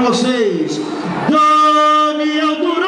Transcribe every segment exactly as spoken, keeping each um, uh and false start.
vocês, Daniel Duran!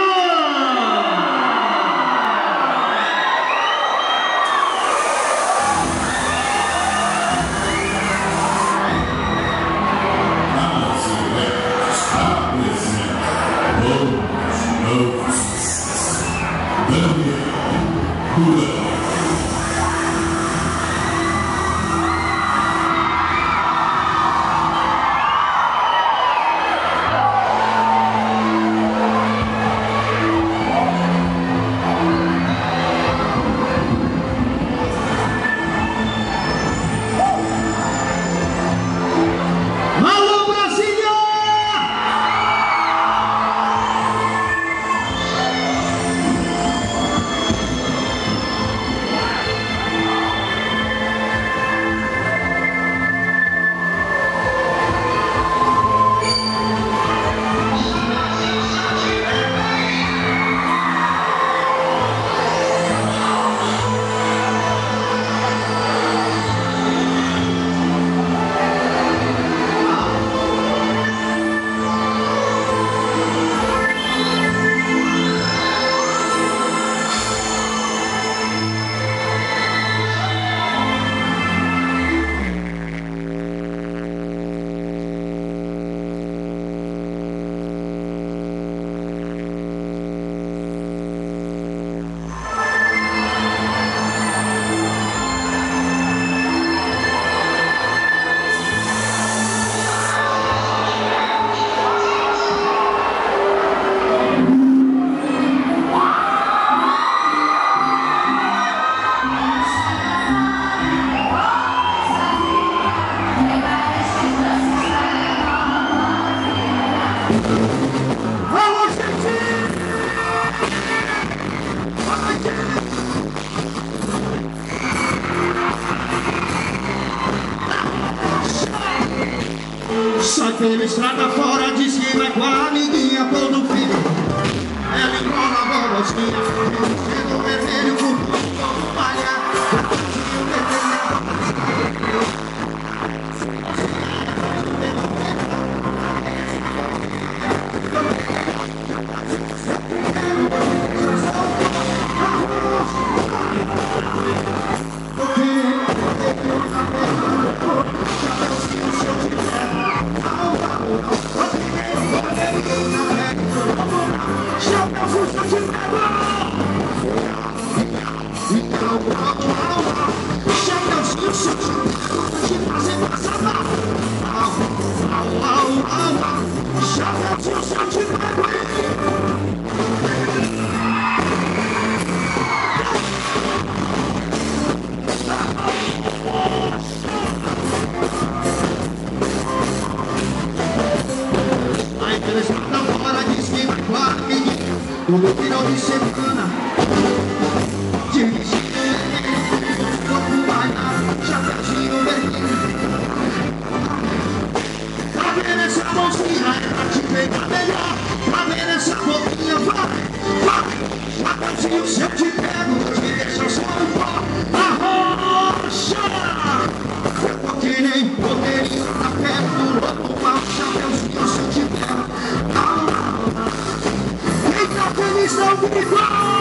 Sai pela estrada fora, diz que vai com a amiguinha pôr no filho. Ela enrola a bolotinha, vestido vermelho, com todo palha. No meu final de semana, dirigindo corpo baiano, chapéuzinho vermelho. Tá vendo essa mãozinha? É pra te pegar melhor. Tá vendo essa boquinha? Vai, vai. Chapéuzinho, se eu te pego, te deixa só no pó. Arrocha! Que nem poderia tá perto do lobo mal. Chapéuzinho, se eu te pego. Feliz não vivo!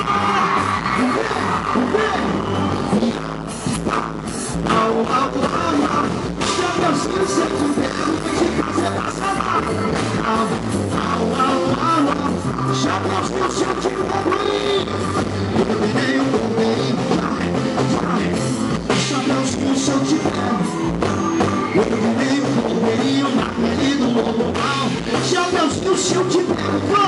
Au, au, au, au. Chapeuzinho, se eu te pego, de casa passada. Au, au, au, au, au. Chapeuzinho, se eu te pego. Eu virei um bombeirinho. Chapeuzinho, se eu te pego. Eu virei um bombeirinho na pele do lobo mal. Chapeuzinho, se eu te pego.